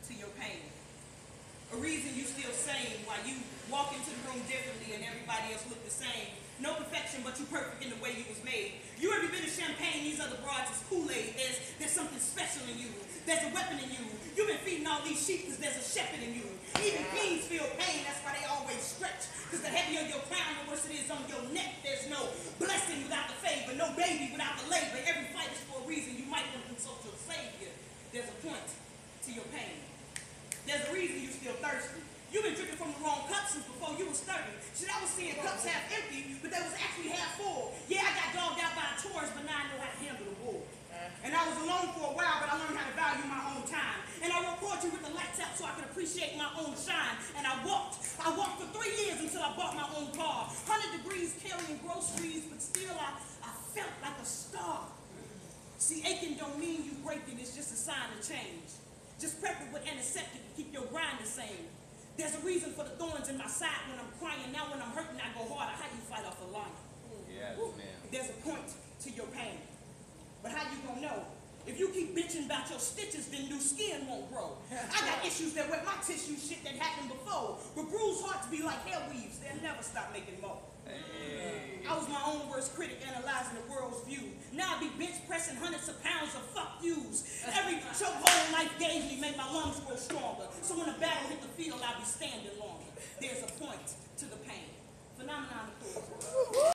to your pain. A reason you still sane while you walk into the room differently and everybody else look the same. No perfection, but you perfect in the way you was made. You ever been to Champagne? These other broads is Kool-Aid. There's something special in you. There's a weapon in you. You've been feeding all these sheep because there's a shepherd in you. Even kings feel pain. That's why they always stretch. Because the heavier your crown, the worse it is on your neck. There's no blessing without the favor, no baby without the labor. Every fight is for a reason. You might want to consult your savior. There's a point to your pain. There's a reason you still thirsty. You've been drinking from the wrong cup since before you was 30. Shit, I was seeing cups half empty, but they was actually half full. Yeah, I got dogged out by a tourist, but now I know how to handle the war. And I was alone for a while, but I learned how to value my own time. And I wrote poetry with the lights out so I could appreciate my own shine. And I walked for 3 years until I bought my own car. 100 degrees carrying groceries, but still I felt like a star. See, aching don't mean you breaking, it's just a sign of change. Just prep it with antiseptic to keep your grind the same. There's a reason for the thorns in my side when I'm crying. Now when I'm hurting, I go harder. How you fight off a lion? Yes, ma'am. There's a point to your pain. But how you gonna know? If you keep bitching about your stitches, then new skin won't grow. I got issues that wet my tissue, shit that happened before. But bruised hearts be like hair weaves. They'll never stop making more. Hey. I was my own worst critic analyzing the world's view. Now I be bench pressing hundreds of pounds of fuck yous. Every chokehold life gave me made my lungs grow stronger. So when a battle hit the field, I'll be standing longer. There's a point to the pain. Phenomenon of